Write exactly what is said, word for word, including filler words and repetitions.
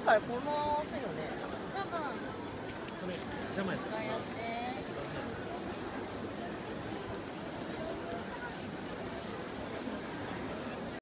回この線よね。 多分それ邪魔やった。 やって